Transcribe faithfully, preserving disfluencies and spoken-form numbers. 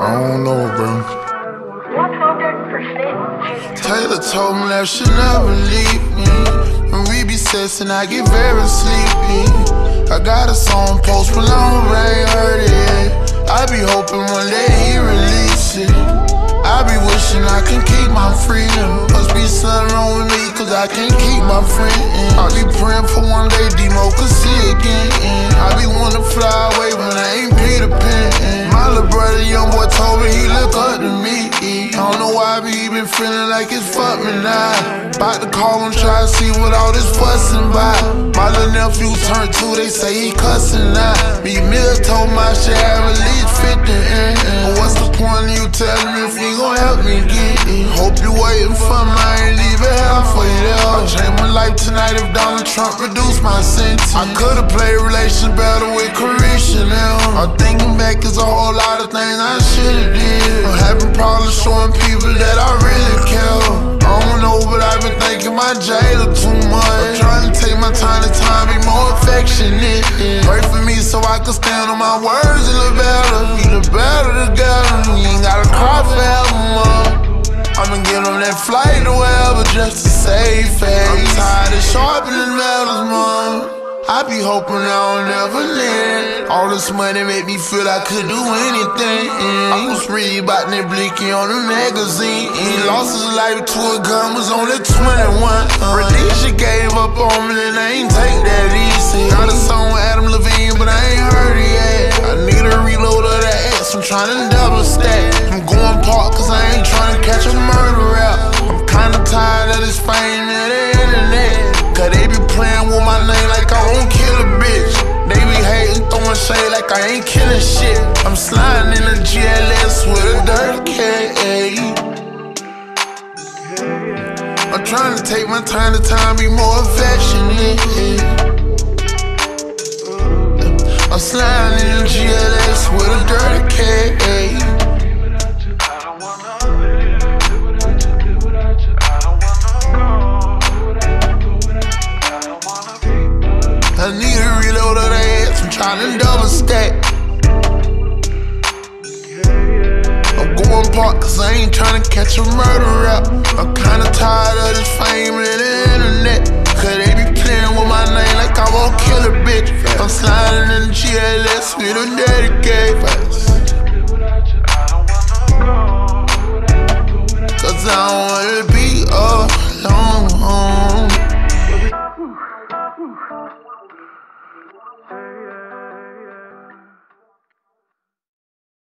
don't know, bro. Taylor told me that she never leave me. When we be sexing, I get very sleepy. I got a song post Malone, I ain't heard it yet. I be hoping one day he release it. I be wishing I can keep my freedom. Must be something wrong with me, cause I can't keep my friend. I be praying for one day Demo could see again. I be wanna fly away when I ain't Peter Pan. My little brother, young boy, told me he look up to me. I don't know why I be been feeling like it's fuck me now. About to call him, try to see what all this fussing by. My little nephew turned two, they say he cussing now. Me Mill told my shit have at least fifty in. But what's the point of you telling me if you gon' help me get it? Hope you waiting for me, I ain't leaving halfway there. I change my life tonight if Donald Trump reduced my sentence. I could've played relations better with Carisha now. I'm thinking back, there's a whole lot of things I should've did. I'm having problems showing people that I really care. I don't know, but I've been thinking my jailer too much. I'm trying to take my time to time, be more affectionate. Pray for me so I can stand on my words a little better. We look better together, you ain't gotta cry forever, mom. I'ma get on that flight or wherever just to save face. I'm tired of sharpening metals, mom. I be hoping I don't ever land. All this money make me feel I could do anything. I was reading about that Blicky on the magazine. He lost his life to a gun, was only twenty-one. Radisha gave up on me and I ain't take that easy. Got a song with Adam Levine, but I ain't heard it yet. I need a reload of that X, I'm tryna double stack. I'm going park cause I ain't tryna catch a murder rap. I'm kinda tired of this fame and the internet. Cause they be playing with my name like I won't kill a bitch. They be hating, throwing shade like I ain't killing shit. I'm sliding in a G L S with a dirty K. I'm trying to take my time to time, be more affectionate. I'm sliding in a G L S with a dirty K. I need a reload of that ass, I'm tryna double stack. I'm going park cause I ain't tryna catch a murder rap. I'm kinda tired of this fame and the internet. Cause they be playing with my name like I won't